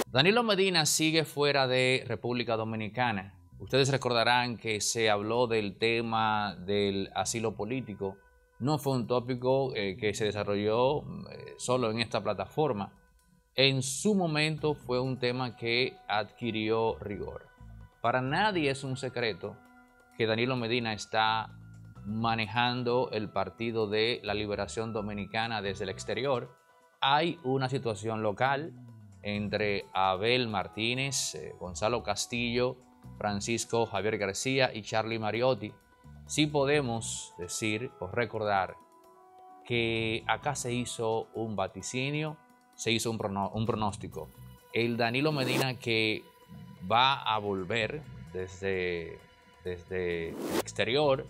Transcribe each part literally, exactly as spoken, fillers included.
Danilo Medina sigue fuera de República Dominicana. Ustedes recordarán que se habló del tema del asilo político. No fue un tópico eh, que se desarrolló eh, solo en esta plataforma. En su momento fue un tema que adquirió rigor. Para nadie es un secreto que Danilo Medina está manejando el Partido de la Liberación Dominicana desde el exterior. Hay una situación local entre Abel Martínez, eh, Gonzalo Castillo, Francisco Javier García y Charlie Mariotti. Sí podemos decir o recordar que acá se hizo un vaticinio, se hizo un, prono un pronóstico. El Danilo Medina que va a volver desde, desde el exterior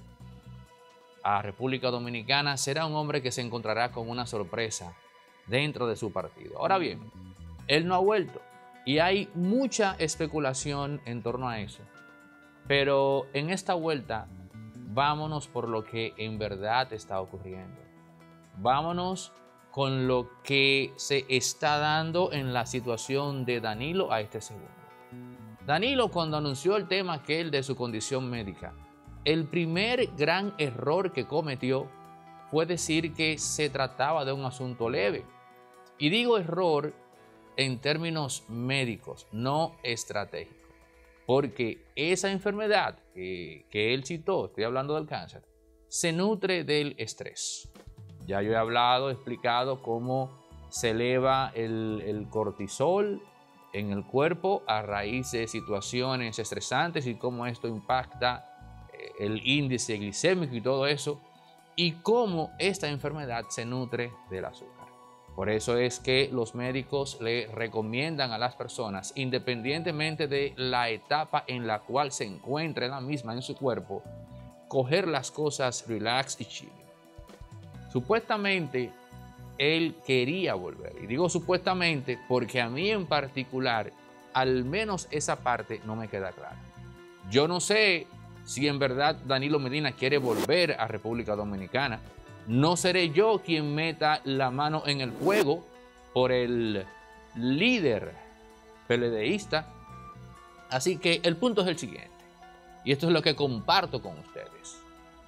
a República Dominicana será un hombre que se encontrará con una sorpresa dentro de su partido. Ahora bien, él no ha vuelto y hay mucha especulación en torno a eso. Pero en esta vuelta, vámonos por lo que en verdad está ocurriendo. Vámonos con lo que se está dando en la situación de Danilo a este segundo. Danilo, cuando anunció el tema aquel de su condición médica, el primer gran error que cometió fue decir que se trataba de un asunto leve. Y digo error en términos médicos, no estratégicos. Porque esa enfermedad que, que él citó, estoy hablando del cáncer, se nutre del estrés. Ya yo he hablado, he explicado cómo se eleva el, el cortisol en el cuerpo a raíz de situaciones estresantes y cómo esto impacta el índice glicémico y todo eso, y cómo esta enfermedad se nutre del azúcar. Por eso es que los médicos le recomiendan a las personas, independientemente de la etapa en la cual se encuentre la misma en su cuerpo, coger las cosas relax y chill. Supuestamente, él quería volver. Y digo supuestamente porque a mí en particular, al menos esa parte no me queda clara. Yo no sé si en verdad Danilo Medina quiere volver a República Dominicana. No seré yo quien meta la mano en el fuego por el líder PLDista. Así que el punto es el siguiente, y esto es lo que comparto con ustedes.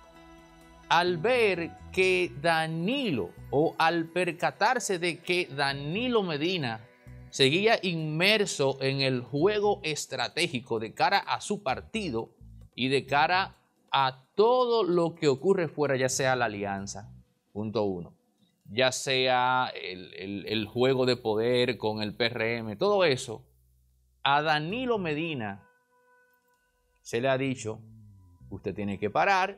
Al ver que Danilo, o al percatarse de que Danilo Medina seguía inmerso en el juego estratégico de cara a su partido y de cara a todo lo que ocurre fuera, ya sea la alianza, punto uno, ya sea el, el, el juego de poder con el P R M, todo eso, a Danilo Medina se le ha dicho, usted tiene que parar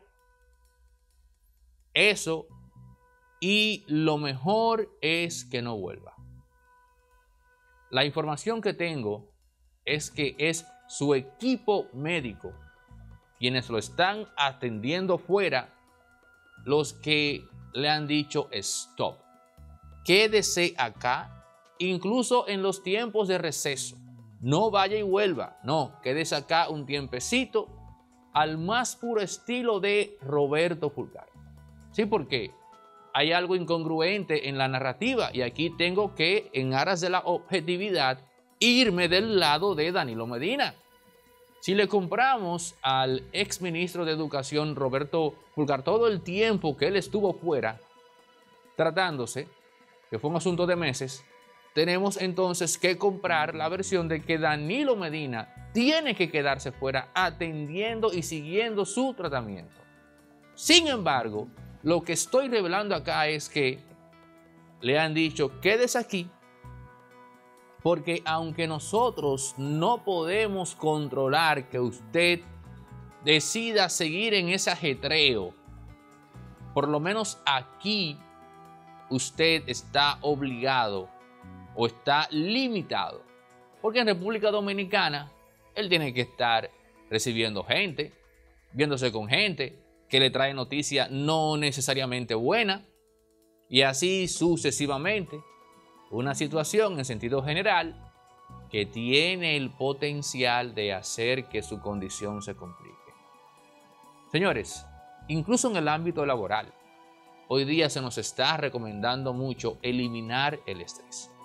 eso y lo mejor es que no vuelva. La información que tengo es que es su equipo médico quienes lo están atendiendo fuera, los que le han dicho stop, quédese acá, incluso en los tiempos de receso, no vaya y vuelva, no, quédese acá un tiempecito, al más puro estilo de Roberto Fulcar. Sí, porque hay algo incongruente en la narrativa y aquí tengo que, en aras de la objetividad, irme del lado de Danilo Medina. Si le compramos al exministro de Educación, Roberto Fulcar, todo el tiempo que él estuvo fuera, tratándose, que fue un asunto de meses, tenemos entonces que comprar la versión de que Danilo Medina tiene que quedarse fuera atendiendo y siguiendo su tratamiento. Sin embargo, lo que estoy revelando acá es que le han dicho, quédese aquí, porque aunque nosotros no podemos controlar que usted decida seguir en ese ajetreo, por lo menos aquí usted está obligado o está limitado. Porque en República Dominicana él tiene que estar recibiendo gente, viéndose con gente que le trae noticias no necesariamente buenas y así sucesivamente. Una situación en sentido general que tiene el potencial de hacer que su condición se complique. Señores, incluso en el ámbito laboral, hoy día se nos está recomendando mucho eliminar el estrés.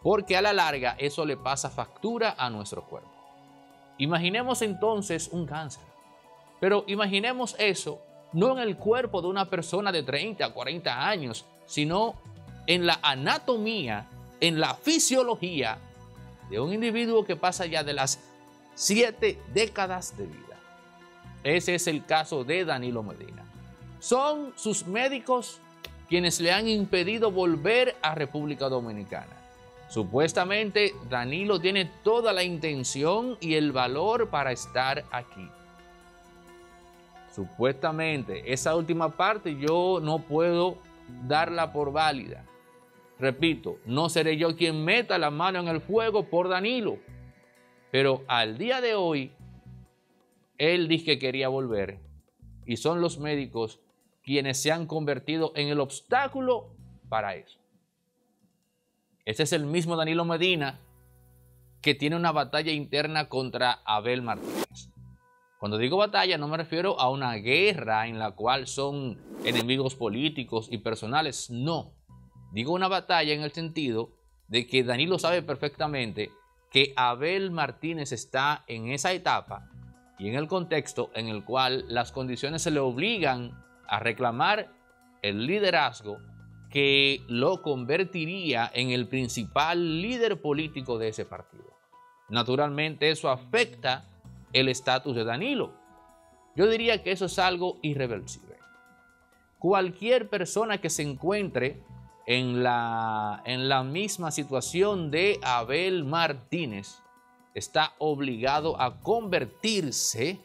porque a la larga eso le pasa factura a nuestro cuerpo. Imaginemos entonces un cáncer, pero imaginemos eso no en el cuerpo de una persona de treinta, cuarenta años, sino en la anatomía, en la fisiología de un individuo que pasa ya de las siete décadas de vida. Ese es el caso de Danilo Medina. Son sus médicos quienes le han impedido volver a República Dominicana. Supuestamente Danilo tiene toda la intención y el valor para estar aquí. Supuestamente, esa última parte yo no puedo darla por válida. Repito, no seré yo quien meta la mano en el fuego por Danilo. Pero al día de hoy, él dijo que quería volver y son los médicos quienes se han convertido en el obstáculo para eso. Ese es el mismo Danilo Medina que tiene una batalla interna contra Abel Martínez. Cuando digo batalla no me refiero a una guerra en la cual son enemigos políticos y personales, no. Digo una batalla en el sentido de que Danilo sabe perfectamente que Abel Martínez está en esa etapa y en el contexto en el cual las condiciones se le obligan a reclamar el liderazgo que lo convertiría en el principal líder político de ese partido. Naturalmente eso afecta el estatus de Danilo. Yo diría que eso es algo irreversible. Cualquier persona que se encuentre en la, en la misma situación de Abel Martínez está obligado a convertirse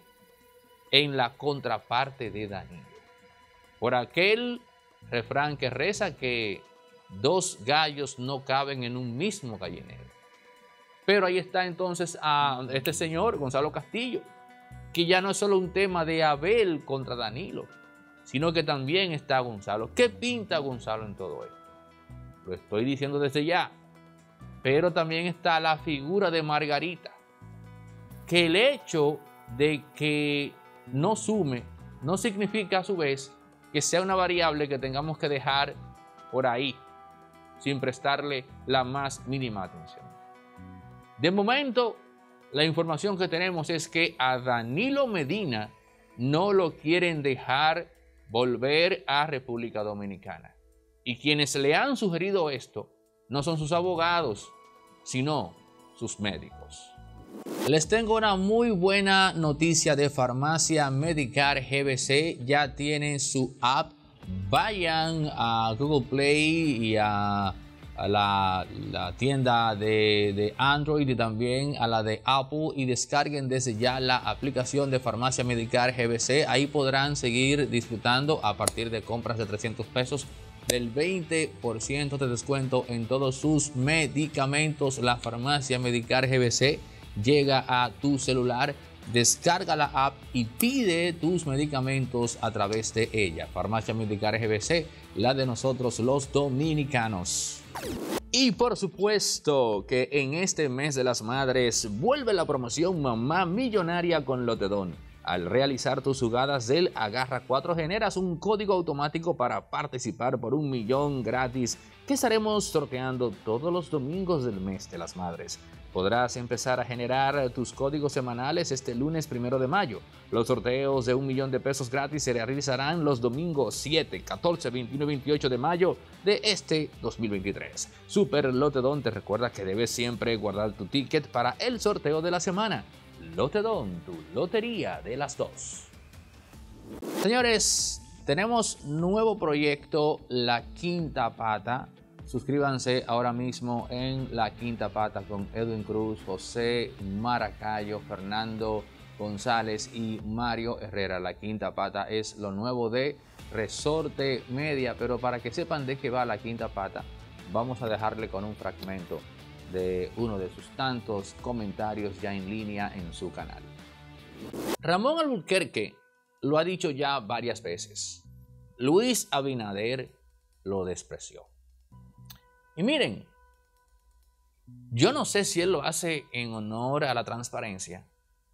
en la contraparte de Danilo. Por aquel refrán que reza que dos gallos no caben en un mismo gallinero. Pero ahí está entonces a este señor, Gonzalo Castillo, que ya no es solo un tema de Abel contra Danilo, sino que también está Gonzalo. ¿Qué pinta Gonzalo en todo esto? Lo estoy diciendo desde ya. Pero también está la figura de Margarita, que el hecho de que no sume no significa a su vez que sea una variable que tengamos que dejar por ahí sin prestarle la más mínima atención. De momento, la información que tenemos es que a Danilo Medina no lo quieren dejar volver a República Dominicana. Y quienes le han sugerido esto no son sus abogados, sino sus médicos. Les tengo una muy buena noticia de Farmacia Medicare G B C. Ya tienen su app. Vayan a Google Play y a, a la, la tienda de, de Android y también a la de Apple y descarguen desde ya la aplicación de Farmacia Medicare G B C. Ahí podrán seguir disfrutando a partir de compras de trescientos pesos del veinte por ciento de descuento en todos sus medicamentos. La Farmacia Medicare G B C llega a tu celular, descarga la app y pide tus medicamentos a través de ella. Farmacia Medicare G B C, la de nosotros los dominicanos. Y por supuesto que en este mes de las madres vuelve la promoción Mamá Millonaria con Lotedón. Al realizar tus jugadas del Agarra cuatro generas un código automático para participar por un millón gratis que estaremos sorteando todos los domingos del mes de las madres. Podrás empezar a generar tus códigos semanales este lunes primero de mayo. Los sorteos de un millón de pesos gratis se realizarán los domingos siete, catorce, veintiuno y veintiocho de mayo de este dos mil veintitrés. Super Lotedón te recuerda que debes siempre guardar tu ticket para el sorteo de la semana. Lotedón, tu lotería de las dos. Señores, tenemos nuevo proyecto, La Quinta Pata. Suscríbanse ahora mismo en La Quinta Pata con Edwin Cruz, José Maracayo, Fernando González y Mario Herrera. La Quinta Pata es lo nuevo de Resorte Media, pero para que sepan de qué va La Quinta Pata, vamos a dejarle con un fragmento de uno de sus tantos comentarios ya en línea en su canal. Ramón Alburquerque lo ha dicho ya varias veces. Luis Abinader lo despreció. Y miren, yo no sé si él lo hace en honor a la transparencia,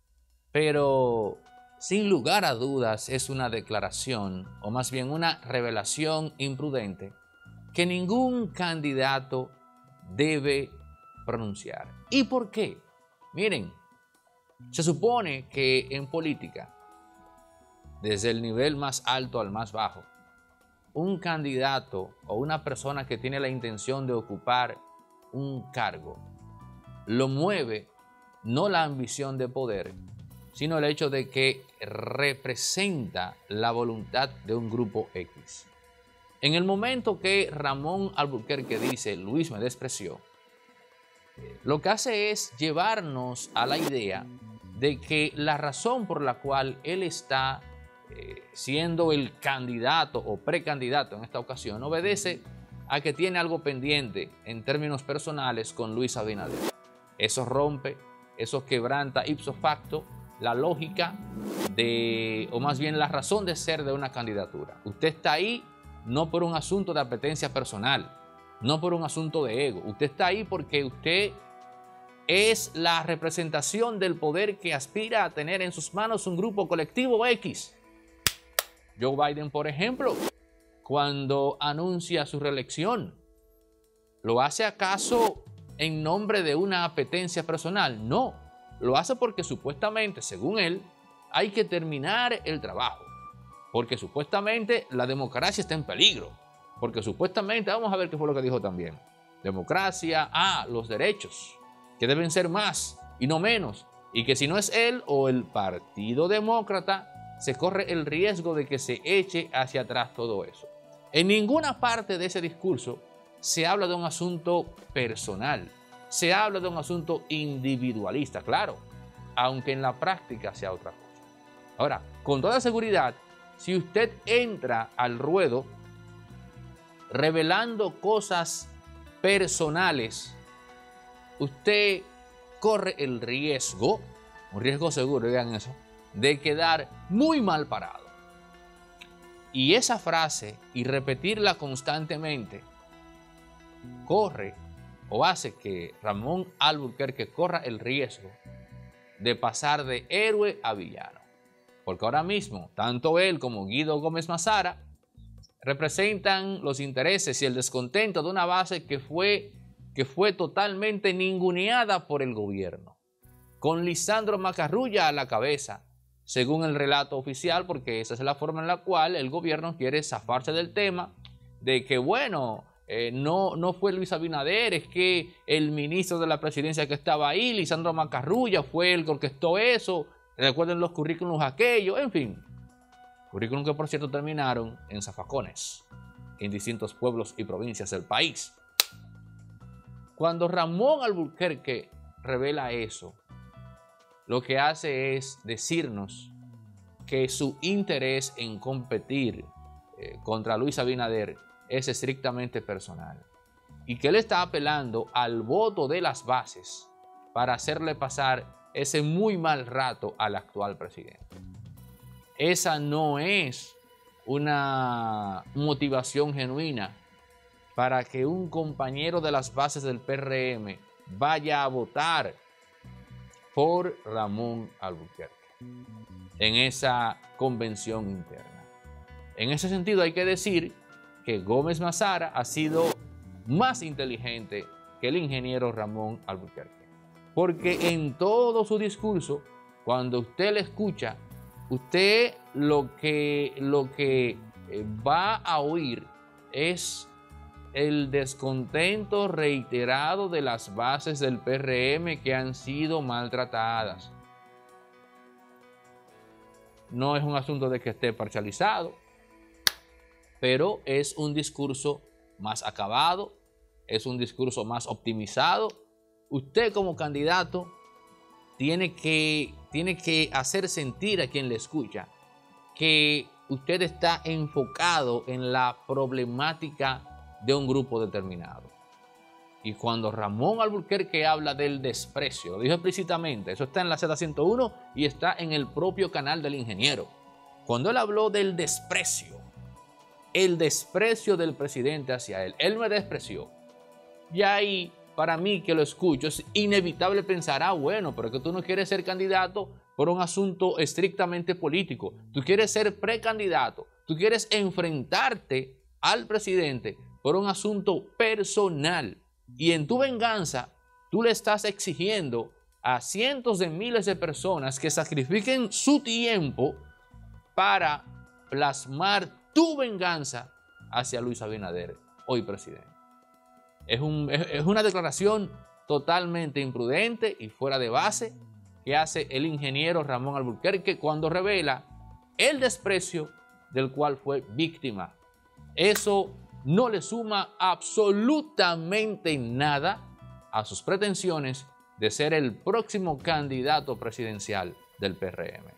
pero sin lugar a dudas es una declaración, o más bien una revelación imprudente, que ningún candidato debe pronunciar. ¿Y por qué? Miren, se supone que en política, desde el nivel más alto al más bajo, un candidato o una persona que tiene la intención de ocupar un cargo, lo mueve no la ambición de poder, sino el hecho de que representa la voluntad de un grupo X. En el momento que Ramón Alburquerque dice Luis me despreció, lo que hace es llevarnos a la idea de que la razón por la cual él está eh, siendo el candidato o precandidato en esta ocasión obedece a que tiene algo pendiente en términos personales con Luis Abinader. Eso rompe, eso quebranta ipso facto la lógica de, o más bien la razón de ser de una candidatura. Usted está ahí no por un asunto de apetencia personal, no por un asunto de ego. Usted está ahí porque usted es la representación del poder que aspira a tener en sus manos un grupo colectivo X. Joe Biden, por ejemplo, cuando anuncia su reelección, ¿lo hace acaso en nombre de una apetencia personal? No, lo hace porque supuestamente, según él, hay que terminar el trabajo, porque supuestamente la democracia está en peligro, porque supuestamente, vamos a ver qué fue lo que dijo también, democracia, ah, los derechos, que deben ser más y no menos, y que si no es él o el Partido Demócrata, se corre el riesgo de que se eche hacia atrás todo eso. En ninguna parte de ese discurso se habla de un asunto personal, se habla de un asunto individualista, claro, aunque en la práctica sea otra cosa. Ahora, con toda seguridad, si usted entra al ruedo revelando cosas personales, usted corre el riesgo, un riesgo seguro, digan eso, de quedar muy mal parado. Y esa frase, y repetirla constantemente, corre o hace que Ramón Alburquerque corra el riesgo de pasar de héroe a villano. Porque ahora mismo, tanto él como Guido Gómez Mazara representan los intereses y el descontento de una base que fue, que fue totalmente ninguneada por el gobierno, con Lisandro Macarrulla a la cabeza, según el relato oficial, porque esa es la forma en la cual el gobierno quiere zafarse del tema, de que bueno, eh, no, no fue Luis Abinader, es que el ministro de la presidencia que estaba ahí, Lisandro Macarrulla, fue el que orquestó eso, recuerden los currículums aquellos, en fin, currículums que por cierto terminaron en zafacones, en distintos pueblos y provincias del país. Cuando Ramón Alburquerque revela eso, lo que hace es decirnos que su interés en competir eh, contra Luis Abinader es estrictamente personal y que él está apelando al voto de las bases para hacerle pasar ese muy mal rato al actual presidente. Esa no es una motivación genuina para que un compañero de las bases del P R M vaya a votar por Ramón Alburquerque en esa convención interna. En ese sentido hay que decir que Gómez Mazara ha sido más inteligente que el ingeniero Ramón Alburquerque, porque en todo su discurso, cuando usted le escucha, usted lo que, lo que va a oír es el descontento reiterado de las bases del P R M que han sido maltratadas. No es un asunto de que esté parcializado, pero es un discurso más acabado, es un discurso más optimizado. Usted como candidato tiene que, tiene que hacer sentir a quien le escucha que usted está enfocado en la problemática de un grupo determinado. Y cuando Ramón Alburquerque habla del desprecio, lo dijo explícitamente, eso está en la Z ciento uno y está en el propio canal del ingeniero. Cuando él habló del desprecio, el desprecio del presidente hacia él, él me despreció. Y ahí, para mí que lo escucho, es inevitable pensar, ah, bueno, pero es que tú no quieres ser candidato por un asunto estrictamente político. Tú quieres ser precandidato, tú quieres enfrentarte al presidente por un asunto personal. Y en tu venganza tú le estás exigiendo a cientos de miles de personas que sacrifiquen su tiempo para plasmar tu venganza hacia Luis Abinader, hoy presidente. Es, un, es, es una declaración totalmente imprudente y fuera de base que hace el ingeniero Ramón Alburquerque cuando revela el desprecio del cual fue víctima. Eso no le suma absolutamente nada a sus pretensiones de ser el próximo candidato presidencial del P R M.